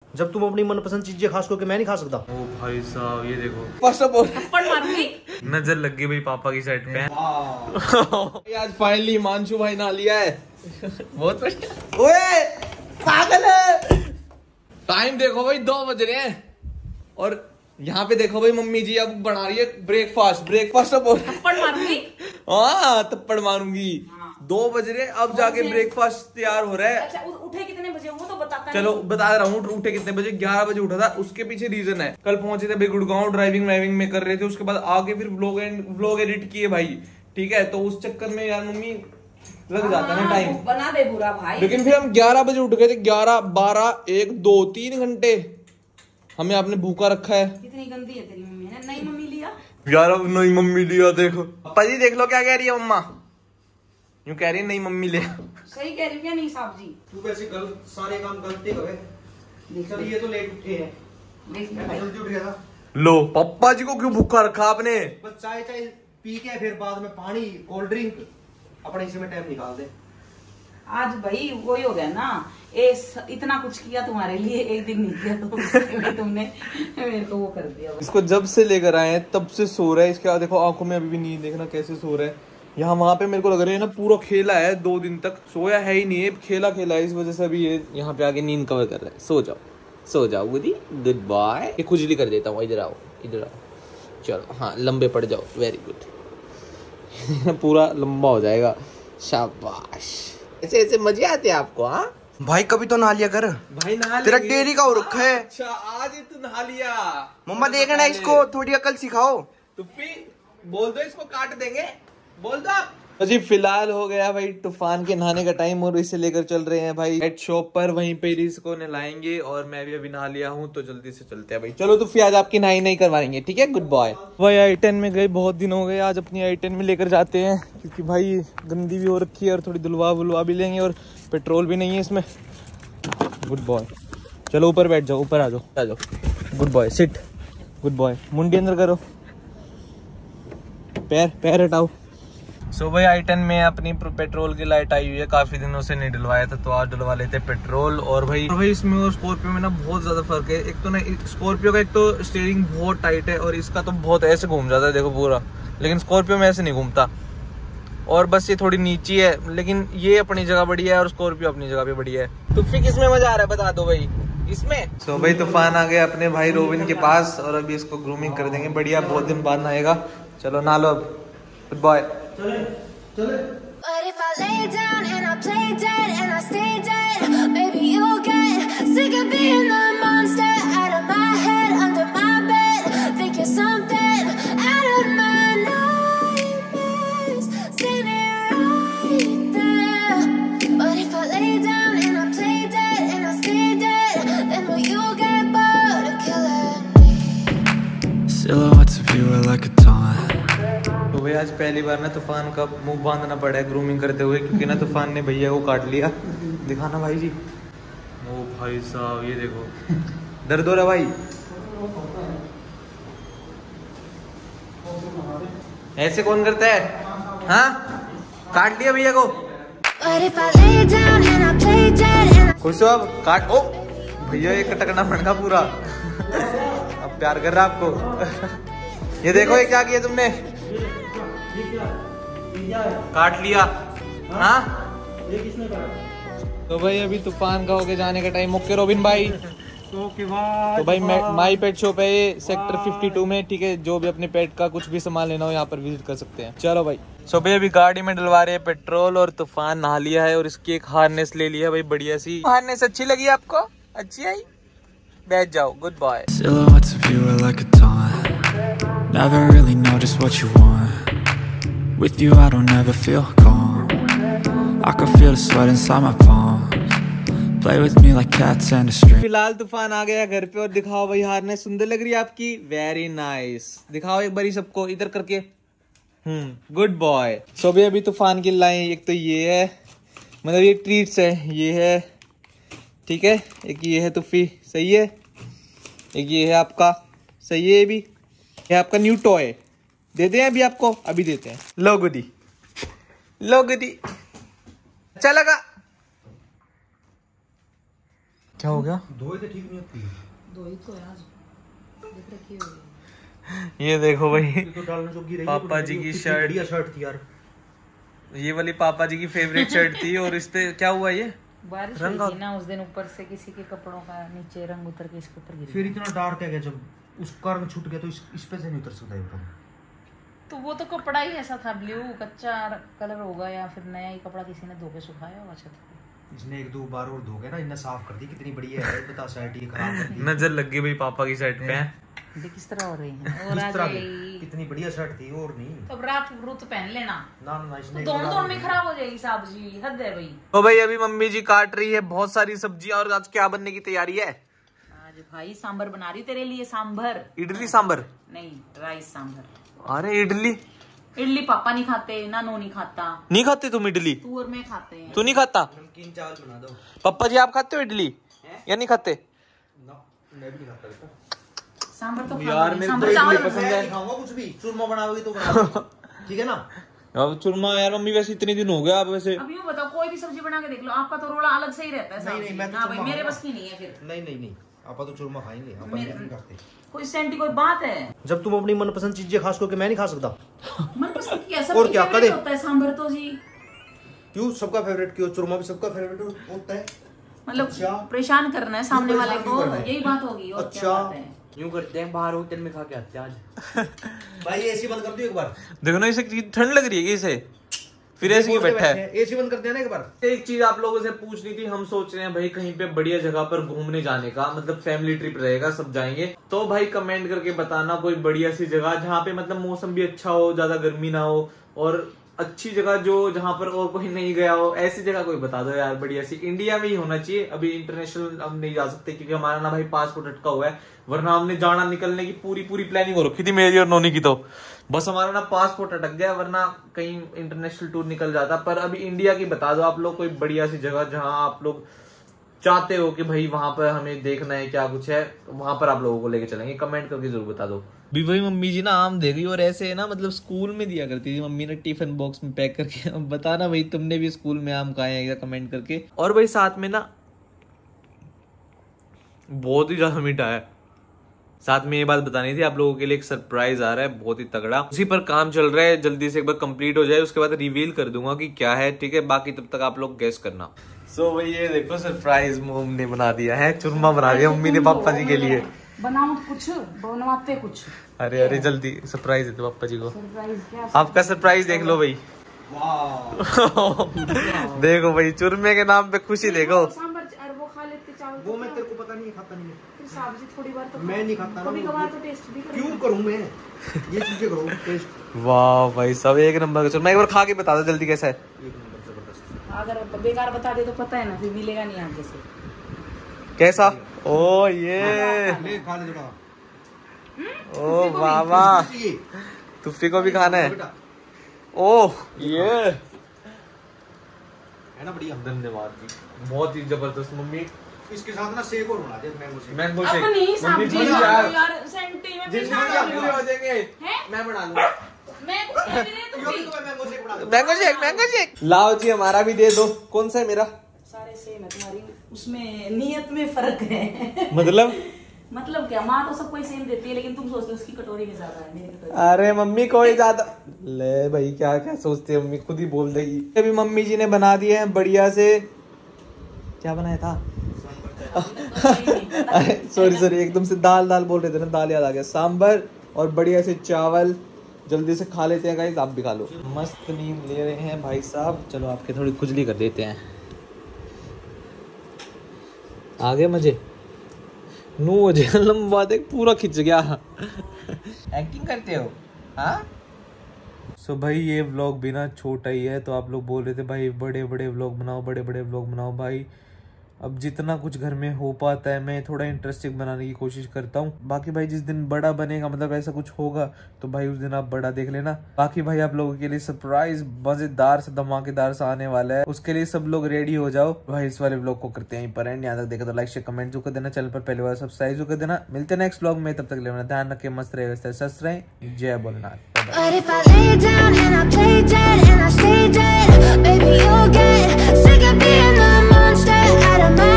जब तुम अपनी मनपसंद चीजें खास करके मैं नहीं खा सकता। ओ भाई साहब ये देखो, फर्स्ट ऑफ ऑल थप्पड़ मारूंगी। नजर लग गई भाई पापा की साइड पे। आज फाइनली हिमांशु भाई नहा लिया है। बहुत बढ़िया। ओए पागल है। टाइम देखो भाई 2 बज रहे हैं और यहाँ पे देखो भाई मम्मी जी अब बना रही है ब्रेकफास्ट ऑफ ऑल। थप्पड़ मारूंगी। हाँ थप्पड़ मारूंगी। 2 बज रहे अब जाके ब्रेकफास्ट तैयार हो रहा है। अच्छा उठे कितने बजे हो तो बताता। चलो बता रहा हूँ उठे कितने बजे। 11 बजे उठा था। उसके पीछे रीजन है, कल पहुंचे थे भाई गुड़गांव, ड्राइविंग में कर रहे थे। उसके बाद आगे फिर व्लॉग एडिट किए भाई, ठीक है। तो उस चक्कर में यार मम्मी लग जाता है ना टाइम, बना दे बुरा भाई। लेकिन फिर हम 11 बजे उठ गए थे। 11, 12, 1, 2, 3 घंटे हमें आपने भूखा रखा है। कितनी गंदी है तेरी मम्मी ने। नहीं मम्मी लिया यार नहीं मम्मी लिया। देखो पापा जी देख लो क्या कह रही है मम्मा। यूं कह रही है नहीं मम्मी ले। सही कह रही है नहीं साहब जी। तू वैसे गलत सारे काम गलती करे। चल ये तो लेट उठे हैं, जल्दी उठ गया था। लो पापा जी को क्यों भूखा रखा आपने? बस चाय पी के फिर बाद में पानी कोल्ड ड्रिंक अपने इसी में टाइम निकाल दे। आज भाई वही हो गया ना, इतना कुछ किया तुम्हारे लिए, एक दिन नहीं किया तो तुमने मेरे को वो कर दिया। इसको जब से लेकर आए हैं तब से सो रहा है। इसके बाद देखो आंखों में अभी भी नींद, देखना कैसे सो रहा है। यहाँ वहां पे मेरे को लग रहा है ना पूरा खेला है, 2 दिन तक सोया है ही नहीं है, खेला है। इस वजह से अभी ये यहाँ पे आके नींद कवर कर रहा है। सो जाओ गुडी, गुड बॉय। ये खुजली कर देता हूँ। इधर आओ। चलो हाँ लंबे पड़ जाओ, वेरी गुड। पूरा लंबा हो जाएगा, शाबाश। ऐसे मजे आते हैं आपको? हाँ भाई कभी तो नहा लिया कर भाई, नहा तेरा डेली का हो रखा है। अच्छा आज ही तू नहा लिया। मम्मा देखना इसको थोड़ी अकल सिखाओ। तो फिर बोल दो इसको काट देंगे, बोल दो आप। जी फिलहाल हो गया भाई तूफान के नहाने का टाइम और इसे लेकर चल रहे हैं भाई पेट शॉप पर। वहीं पे इसको नहलाएंगे और मैं भी अभी नहा लिया हूँ तो जल्दी से चलते हैं भाई। चलो तो फिर आज आपकी नहाई नहीं करवाएंगे, ठीक है? Good boy. भाई I10 में गए, बहुत दिन हो गए। आज अपनी I10 में लेकर जाते हैं क्योंकि भाई गंदी भी हो रखी है और थोड़ी धुलवा भी लेंगे और पेट्रोल भी नहीं है इसमें। Good boy. चलो ऊपर बैठ जाओ, ऊपर आ जाओ। Good boy, sit. Good boy. मुंडी अंदर करो, पैर हटाओ। सो भाई I10 में अपनी पेट्रोल की लाइट आई हुई है, काफी दिनों से नहीं डलवाया था तो आज डलवा लेते पेट्रोल। और भाई इसमें और स्कॉर्पियो में ना बहुत ज्यादा फर्क है। एक तो ना स्कॉर्पियो का एक तो स्टीयरिंग बहुत टाइट है और इसका तो बहुत ऐसे घूम जाता है देखो पूरा, लेकिन स्कॉर्पियो में ऐसे नहीं घूमता। और बस ये थोड़ी नीची है, लेकिन ये अपनी जगह बढ़िया है और स्कॉर्पियो अपनी जगह पे बढ़िया है। तो फिर किसमें मजा आ रहा है बता दो भाई, इसमें? सो भाई तूफान आ गया अपने भाई रोबिन के पास और अभी इसको ग्रूमिंग कर देंगे बढ़िया, बहुत दिन बाद नहाएगा। चलो नहा लो अब। Good boy. But if I lay down and I play dead and I stay dead, maybe you'll get sick of being the monster out of my head, under my bed, thinking something out of my nightmares, standing right there. But if I lay down and I play dead and I stay dead, then will you get bored of killing me? Silhouettes of you are like a taunt. तो भाई आज पहली बार ना तूफान का मुंह बांधना पड़ा है ग्रूमिंग करते हुए, क्योंकि ना तूफान ने भैया को काट लिया। दिखाना भाई जी। ओ भाई साहब ये देखो, दर्द हो रहा भाई? ऐसे कौन करता है? हाँ काट लिया भैया को। खुश हो अब? काट। ओ भैया ये कटकना फटका पूरा। अब प्यार कर रहा आपको। ये देखो ये क्या किया तुमने, काट लिया। हाँ ये किसने करा? तो भाई अभी तूफान का होके जाने का टाइम। ओके रोबिन भाई। तो भाई माई पेट शॉप है ये सेक्टर 52 में, ठीक है? जो भी अपने पेट का कुछ भी सामान लेना हो यहाँ पर विजिट कर सकते हैं। चलो भाई। सो भाई अभी गाड़ी में डलवा रहे हैं पेट्रोल और तूफान नहा लिया है और इसकी एक हार्नेस ले लिया भाई बढ़िया सी। हार्नेस अच्छी लगी आपको? अच्छी आई? बैठ जाओ। Good boy. Silhouettes of you are like a taunt. Never really know just what you want. With you I don't ever feel calm. I can feel the sweat inside my palms. Play with me like cats and a string. फिलहाल तूफान आ गया घर पे और दिखाओ भाई harness सुंदर लग रही है आपकी? Very nice. दिखाओ एक बारी सबको इधर करके। Good boy. सो भी अभी तूफान की लाइन एक तो ये है, मतलब ये ट्रीट्स है, ये है ठीक है, एक ये है तुफी, सही है, एक ये है आपका, सही है, भी ये आपका न्यू टॉय। दे दें अभी आपको? अभी देते हैं। लो गुडी, लो गुडी। अच्छा लगा? क्या हो गया? धोए तो ठीक नहीं होती। दो ही तो है आज, देख रखी होगी। ये देखो भाई, ये तो डालने जो गिर रही है, पापा जी की कितनी शर्ट। बढ़िया शर्ट थी यार। ये वाली पापा जी की फेवरेट शर्ट थी और इस पे क्या हुआ ये? बारिश रंग हुई थी ना उस दिन, ऊपर से किसी के कपड़ों का नीचे रंग उतर के इसके ऊपर गिर फिर इतना डार्क है, जब उसका रंग छूट गया तो इस पे से नहीं उतर सकता एकदम। तो वो तो कपड़ा ही ऐसा था, ब्लू कच्चा कलर होगा या फिर नया ही कपड़ा किसी ने धो के सुखाया होगा छत पे। इसने एक दो बार और धो के ना इन्हें साफ कर दी, कितनी बढ़िया है बता शर्ट ये खराब कर दी। नजर लग गई भाई पापा की शर्ट पे। देख किस तरह हो रही है। और इस आज तरह की कितनी बढ़िया शर्ट थी और नहीं। तो अब रात रुत पहन लेना, ना ना इसने तो दोनों में खराब हो जाएगी सब्जी, हद है भाई। तो भाई अभी मम्मी जी काट रही है बहुत सारी सब्जियां और आज क्या बनने की तैयारी है? आज भाई सांभर बना रही तेरे लिए, सांभर इडली सांभर? नहीं, राइस सांभर। अरे इडली? इडली पापा नहीं खाते, नानू नहीं खाता। नहीं खाते तुम इडली? तू और मैं खाते हैं। तू नहीं खाता? नमकीन चावल बना दो। पापा जी आप खाते हो इडली या नहीं खाते? ना मैं भी नहीं खाता बेटा। सांभर तो यार मेरे सांभर को चावल इडली पसंद मैं है। नहीं खाऊंगा कुछ भी, चूरमा बनाओगी तो बना दो। ठीक है ना? अब चूरमा यार मम्मी वैसे इतने दिन हो गया, आप वैसे अब यूं बताओ, कोई भी सब्जी बना के देख लो, आपका तो रोला अलग से ही रहता है। नहीं, सब्जी। मैं तो हाँ भाई, चूरमा मेरे खाऊंगा। बस की नहीं है फिर। नहीं आप तो चूरमा खाएंगे, आप मेरे- नहीं खाते। कोई सेंटी कोई बात है? जब तुम अपनी मनपसंद चीजें खास करके मैं नहीं खा सकता। मनपसंद की ऐसा और क्या करे? होता है सांभर तो जी, क्यों सबका फेवरेट, क्यों चूरमा भी सबका फेवरेट होता है? मतलब अच्छा। परेशान करना है सामने क्यों वाले परेशान को, क्यों करना है? यही बात होगी। और क्या अच्छा। बात है? यूं करते हैं, बाहर होटल में खा के आते हैं आज। भाई एसी बंद कर दो एक बार। देखो ना इसे ठंड लग रही है इसे, फिर ऐसे ही बैठा है। एसी बंद कर देना एक बार। एक चीज आप लोगों से पूछनी थी, हम सोच रहे हैं भाई कहीं पे बढ़िया जगह पर घूमने जाने का, मतलब फैमिली ट्रिप रहेगा, सब जाएंगे। तो भाई कमेंट करके बताना कोई बढ़िया सी जगह जहाँ पे मतलब मौसम भी अच्छा हो, ज्यादा गर्मी ना हो और अच्छी जगह जो जहाँ पर और कोई नहीं गया हो, ऐसी जगह कोई बता दो यार बढ़िया सी। इंडिया में ही होना चाहिए, अभी इंटरनेशनल हम नहीं जा सकते क्योंकि हमारा ना भाई पासपोर्ट अटका हुआ है, वरना हमने जाना निकलने की पूरी प्लानिंग हो रखी थी मेरी और नोनी की। तो बस हमारा ना पासपोर्ट अटक गया, वरना कहीं इंटरनेशनल टूर निकल जाता। पर अभी इंडिया की बता दो आप लोग कोई बढ़िया सी जगह जहां आप लोग चाहते हो कि भाई वहां पर हमें देखना है क्या कुछ है, वहां पर आप लोगों को लेके चलेंगे। कमेंट करके जरूर बता दो। भी भाई मम्मी जी ना आम दे गई और ऐसे ना मतलब स्कूल में दिया करती थी मम्मी ने टिफिन बॉक्स में पैक करके। अब बताना भाई तुमने भी स्कूल में आम खाए हैं क्या, कमेंट करके। और भाई साथ में ना बहुत ही ज्यादा मीठा है। साथ में ये बात बतानी थी आप लोगों के लिए, एक सरप्राइज आ रहा है बहुत ही तगड़ा, उसी पर काम चल रहा है, जल्दी से एक बार कंप्लीट हो जाए उसके बाद रिवील कर दूंगा कि क्या है। ठीक है, बाकी तब तक आप लोग गेस करना। सो भाई ये देखो सरप्राइज मोम ने बना दिया है, चूरमा बना दिया मम्मी ने पापा जी के लिए। बनाओ कुछ, बनवाते कुछ। अरे जल्दी सरप्राइज दे दो पापा जी को। सरप्राइज क्या? आपका सरप्राइज देख लो भाई। देखो भाई चूरमे के नाम पे खुशी देखो। सांभर और वो खा लेते चावल। वो मैं तेरे को पता नहीं खाता नहीं है। फिर सब्जी थोड़ी बार तो मैं नहीं खाता ना। कभी कभार तो टेस्ट भी करो। क्यों करूं मैं ये चीजें, करूं टेस्ट। वाह भाई सब एक नंबर का चूरमा, एक बार खा के बता दो जल्दी कैसा है। एक नंबर जबरदस्त। अगर बेकार बता दे तो पता है ना, फिर मिलेगा नहीं आगे से। कैसा? ओ ये ले खा ले बेटा। ओ बाबा चाहिए तुफी को भी खाना है। बेटा, ओह ये है ना बढ़िया। धन्यवाद जी, बहुत ही जबरदस्त मम्मी। इसके साथ ना शेक और बना दे, मैंगो शेक। मैंगो अब शेक नहीं सब्जी यार यार सेंटी में जिस दिन पिज़्ज़ा आप पूरे हो जाएंगे हैं? मैं बना लूंगा। मैं कुछ कह भी नहीं यो तुम भी तो मैं मैंगो शेक बना दूं। मैंगो शेक लाओ जी, हमारा भी दे दो। कौन सा है मेरा? सारे सेम है, तुम्हारी उसमें नियत में फर्क है। मतलब क्या, माँ तो सबको सेम देती है, लेकिन तुम सोचते हो उसकी कटोरी में ज्यादा है, मेरी कटोरी। अरे मम्मी कोई ज्यादा ले भाई, क्या क्या सोचते हैं मम्मी, खुद ही बोल देगी। अभी मम्मी जी ने बना दिए हैं बढ़िया से, क्या बनाया था? अरे सॉरी एकदम से दाल बोल रहे थे ना, दाल याद आ गया। सांबर और बढ़िया से चावल, जल्दी से खा लेते हैं गाइस, आप भी खा लो। मस्त नींद ले रहे हैं भाई साहब। चलो आपके थोड़ी खुजली कर देते हैं। आगे मजे नू हो जाए लंबा, देख पूरा खिंच गया। एक्टिंग करते हो हाँ? सो भाई ये व्लॉग भी ना छोटा ही है, तो आप लोग बोल रहे थे भाई बड़े व्लॉग बनाओ, बड़े व्लॉग बनाओ। भाई अब जितना कुछ घर में हो पाता है मैं थोड़ा इंटरेस्टिंग बनाने की कोशिश करता हूँ। बाकी भाई जिस दिन बड़ा बनेगा, मतलब ऐसा कुछ होगा, तो भाई उस दिन आप बड़ा देख लेना। बाकी भाई आप लोगों के लिए सरप्राइज मजेदार से धमाकेदार सा आने वाला है, उसके लिए सब लोग रेडी हो जाओ। भाई इस वाले व्लॉग को करते हैं यहीं पर एंड। यहाँ तक देखा तो लाइक शेयर कमेंट जो कर देना, चैनल पर पहले बार सब्सक्राइब कर देना। मिलते हैं नेक्स्ट व्लॉग में, तब तक लेना ध्यान रखें, मस्त रहे, स्वस्थ रहें। जय Bholenath. But if I lay down and I play dead and I stay dead, baby you'll get sick of being the monster out of my